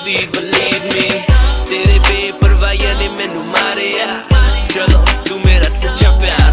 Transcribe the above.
please believe me तेरे बेपरवाहियां ने मैनू मारिया चलो तू मेरा सच्चा प्यार